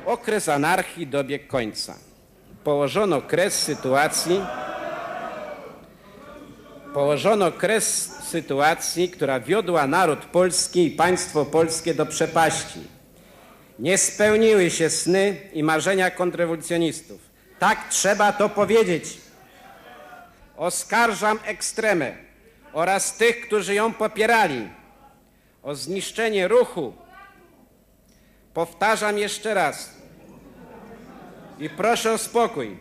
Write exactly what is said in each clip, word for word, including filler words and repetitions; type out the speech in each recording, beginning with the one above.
Okres anarchii dobiegł końca. Położono kres sytuacji, położono kres sytuacji, która wiodła naród polski i państwo polskie do przepaści. Nie spełniły się sny i marzenia kontrrewolucjonistów. Tak trzeba to powiedzieć. Oskarżam ekstremę oraz tych, którzy ją popierali, o zniszczenie ruchu. Powtarzam jeszcze raz i proszę o spokój.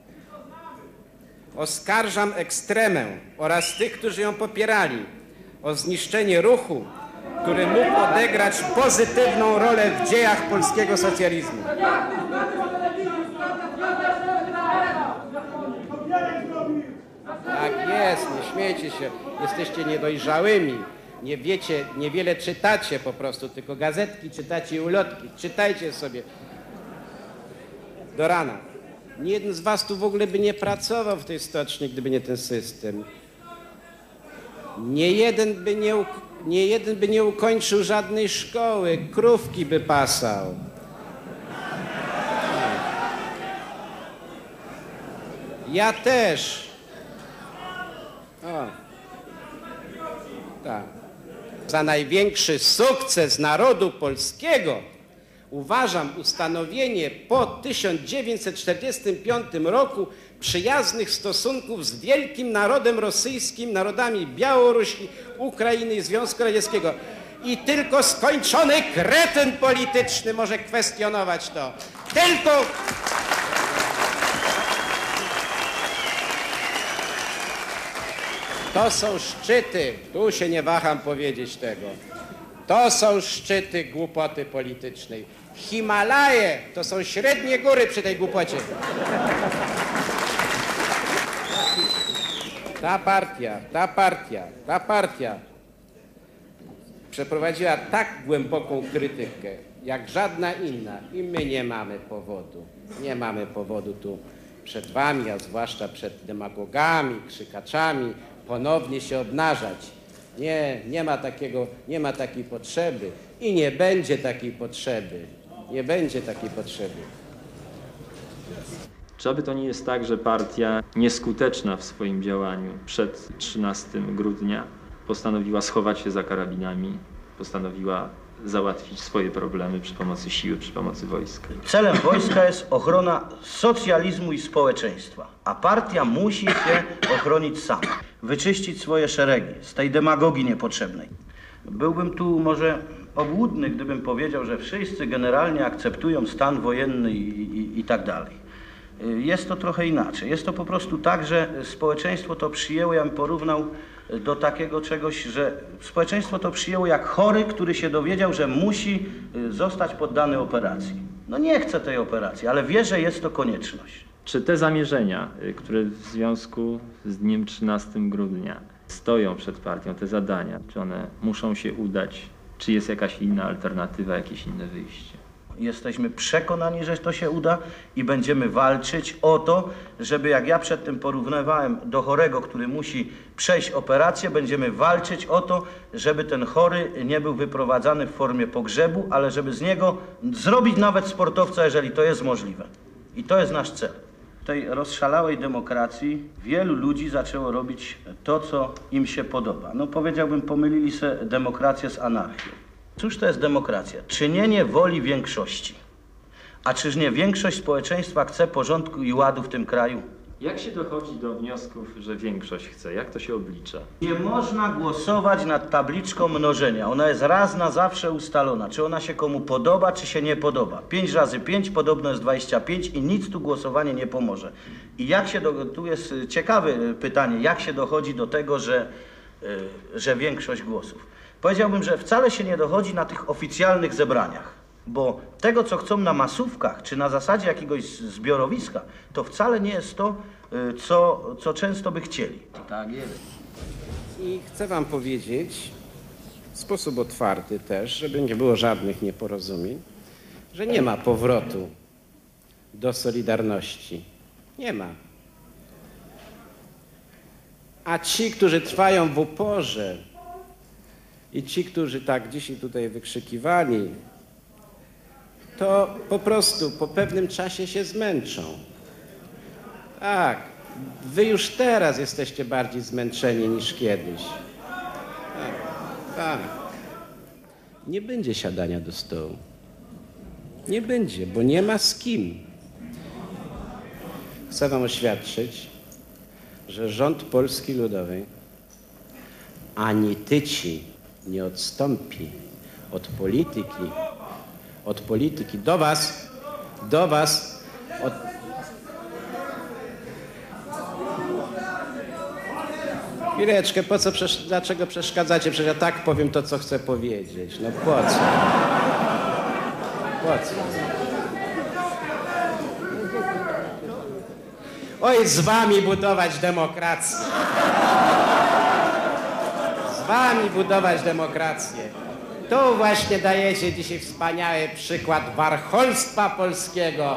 Oskarżam ekstremę oraz tych, którzy ją popierali, o zniszczenie ruchu, który mógł odegrać pozytywną rolę w dziejach polskiego socjalizmu. Tak jest, nie śmiejcie się, jesteście niedojrzałymi, nie wiecie, niewiele czytacie po prostu, tylko gazetki czytacie i ulotki. Czytajcie sobie do rana. Nie jeden z was tu w ogóle by nie pracował w tej stoczni, gdyby nie ten system. Nie jeden by nie, nie, jeden by nie ukończył żadnej szkoły, krówki by pasał. Ja też. O. Tak. Za największy sukces narodu polskiego uważam ustanowienie po tysiąc dziewięćset czterdziestym piątym roku przyjaznych stosunków z wielkim narodem rosyjskim, narodami Białorusi, Ukrainy i Związku Radzieckiego. I tylko skończony kretyn polityczny może kwestionować to. Tylko... To są szczyty, tu się nie waham powiedzieć tego, to są szczyty głupoty politycznej. Himalaje to są średnie góry przy tej głupocie. Ta partia, ta partia, ta partia przeprowadziła tak głęboką krytykę, jak żadna inna i my nie mamy powodu, nie mamy powodu tu przed wami, a zwłaszcza przed demagogami, krzykaczami, ponownie się obnażać. Nie, nie ma takiego, nie ma takiej potrzeby i nie będzie takiej potrzeby. Nie będzie takiej potrzeby. Czy aby to nie jest tak, że partia nieskuteczna w swoim działaniu przed trzynastego grudnia postanowiła schować się za karabinami, postanowiła załatwić swoje problemy przy pomocy siły, przy pomocy wojska? Celem wojska jest ochrona socjalizmu i społeczeństwa, a partia musi się ochronić sama, wyczyścić swoje szeregi z tej demagogii niepotrzebnej. Byłbym tu może obłudny, gdybym powiedział, że wszyscy generalnie akceptują stan wojenny i, i, i tak dalej. Jest to trochę inaczej. Jest to po prostu tak, że społeczeństwo to przyjęło, ja bym porównał do takiego czegoś, że społeczeństwo to przyjęło jak chory, który się dowiedział, że musi zostać poddany operacji. No nie chce tej operacji, ale wie, że jest to konieczność. Czy te zamierzenia, które w związku z dniem trzynastego grudnia stoją przed partią, te zadania, czy one muszą się udać, czy jest jakaś inna alternatywa, jakieś inne wyjście? Jesteśmy przekonani, że to się uda i będziemy walczyć o to, żeby, jak ja przedtem porównywałem do chorego, który musi przejść operację, będziemy walczyć o to, żeby ten chory nie był wyprowadzany w formie pogrzebu, ale żeby z niego zrobić nawet sportowca, jeżeli to jest możliwe. I to jest nasz cel. W tej rozszalałej demokracji wielu ludzi zaczęło robić to, co im się podoba. No powiedziałbym, pomylili se demokrację z anarchią. Cóż to jest demokracja? Czynienie woli większości. A czyż nie większość społeczeństwa chce porządku i ładu w tym kraju? Jak się dochodzi do wniosków, że większość chce? Jak to się oblicza? Nie można głosować nad tabliczką mnożenia. Ona jest raz na zawsze ustalona. Czy ona się komu podoba, czy się nie podoba. pięć razy pięć podobno jest dwadzieścia pięć i nic tu głosowanie nie pomoże. I jak się do... tu jest ciekawe pytanie, jak się dochodzi do tego, że, że większość głosów. Powiedziałbym, że wcale się nie dochodzi na tych oficjalnych zebraniach, bo tego, co chcą na masówkach, czy na zasadzie jakiegoś zbiorowiska, to wcale nie jest to, co, co często by chcieli. Tak jest. I chcę wam powiedzieć w sposób otwarty też, żeby nie było żadnych nieporozumień, że nie ma powrotu do Solidarności. Nie ma. A ci, którzy trwają w uporze, i ci, którzy tak dzisiaj tutaj wykrzykiwali, to po prostu po pewnym czasie się zmęczą. Tak, wy już teraz jesteście bardziej zmęczeni niż kiedyś. Tak, tak. Nie będzie siadania do stołu. Nie będzie, bo nie ma z kim. Chcę wam oświadczyć, że rząd Polski Ludowej ani tyci nie odstąpi od polityki, od polityki do was, do was, od... Chwileczkę, po co, dlaczego przeszkadzacie? Przecież ja tak powiem to, co chcę powiedzieć. No po co? Po co? Oj, z wami budować demokrację. Z wami budować demokrację. Tu właśnie dajecie dzisiaj wspaniały przykład warcholstwa polskiego.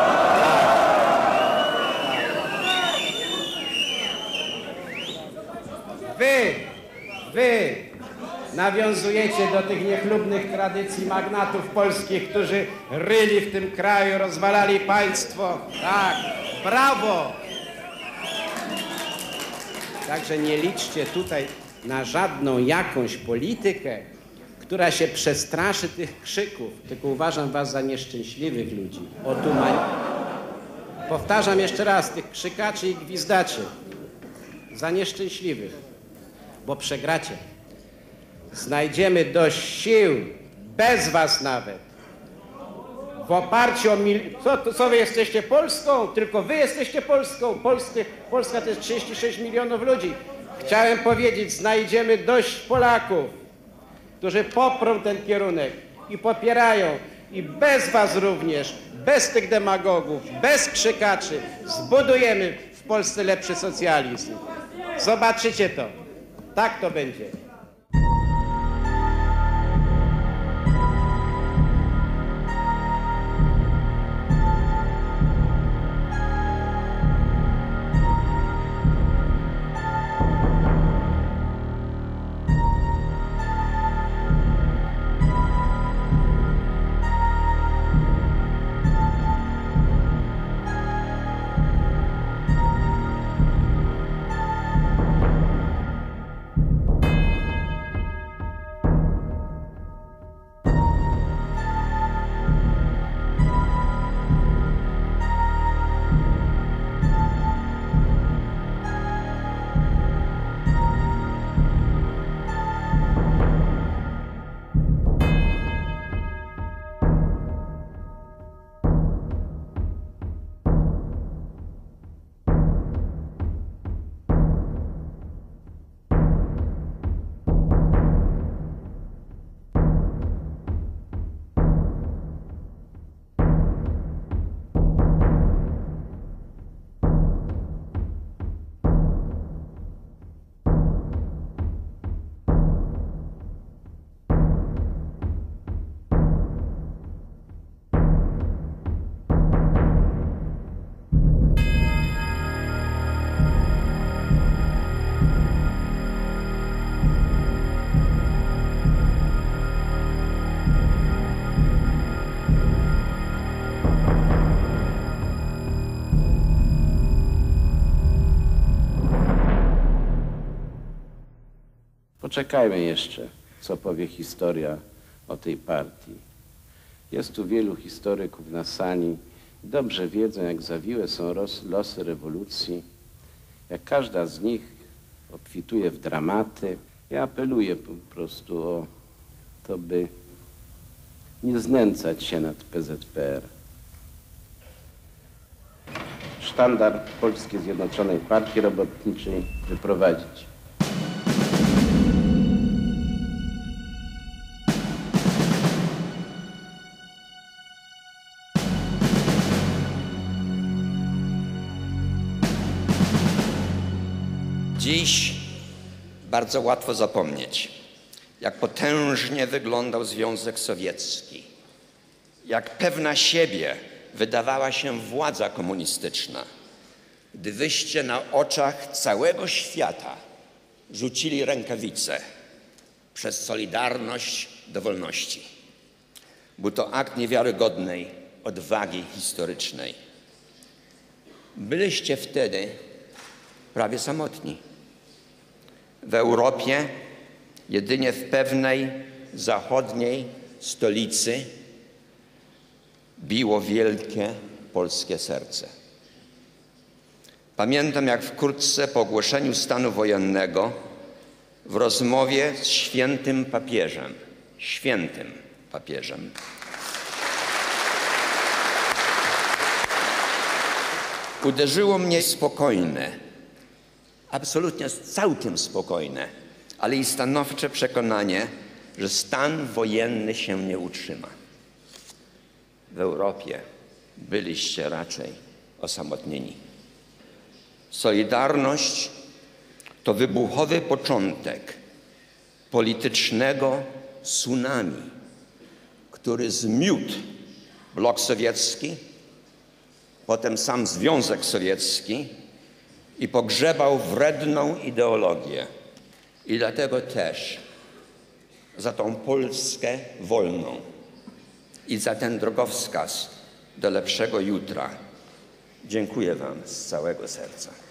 Wy, wy nawiązujecie do tych niechlubnych tradycji magnatów polskich, którzy ryli w tym kraju, rozwalali państwo. Tak, brawo! Także nie liczcie tutaj na żadną jakąś politykę, która się przestraszy tych krzyków, tylko uważam was za nieszczęśliwych ludzi. Otumani... Powtarzam jeszcze raz, tych krzykaczy i gwizdaczy, za nieszczęśliwych, bo przegracie. Znajdziemy dość sił, bez was nawet, w oparciu o... Mil... Co, to, co wy jesteście Polską? Tylko wy jesteście Polską. Polscy, Polska to jest trzydzieści sześć milionów ludzi. Chciałem powiedzieć, znajdziemy dość Polaków, którzy poprą ten kierunek i popierają. I bez was również, bez tych demagogów, bez krzykaczy zbudujemy w Polsce lepszy socjalizm. Zobaczycie to. Tak to będzie. Poczekajmy jeszcze, co powie historia o tej partii. Jest tu wielu historyków na sali. Dobrze wiedzą, jak zawiłe są losy rewolucji, jak każda z nich obfituje w dramaty. Ja apeluję po prostu o to, by nie znęcać się nad P Z P R. Sztandar Polskiej Zjednoczonej Partii Robotniczej wyprowadzić. Dziś bardzo łatwo zapomnieć, jak potężnie wyglądał Związek Sowiecki, jak pewna siebie wydawała się władza komunistyczna, gdy wyście na oczach całego świata rzucili rękawice przez Solidarność do wolności. Był to akt niewiarygodnej odwagi historycznej. Byliście wtedy prawie samotni. W Europie jedynie w pewnej zachodniej stolicy biło wielkie polskie serce. Pamiętam, jak wkrótce po ogłoszeniu stanu wojennego w rozmowie z świętym papieżem, świętym papieżem, uderzyło mnie spokojne, absolutnie całkiem spokojne, ale i stanowcze przekonanie, że stan wojenny się nie utrzyma. W Europie byliście raczej osamotnieni. Solidarność to wybuchowy początek politycznego tsunami, który zmiótł blok sowiecki, potem sam Związek Sowiecki i pogrzebał wredną ideologię. I dlatego też za tą Polskę wolną i za ten drogowskaz do lepszego jutra dziękuję wam z całego serca.